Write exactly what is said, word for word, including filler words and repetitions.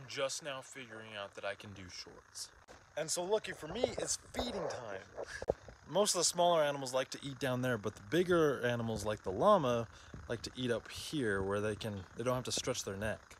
just now figuring out that I can do shorts. And so lucky for me, it's feeding time. Most of the smaller animals like to eat down there, but the bigger animals like the llama like to eat up here where they can they don't have to stretch their neck.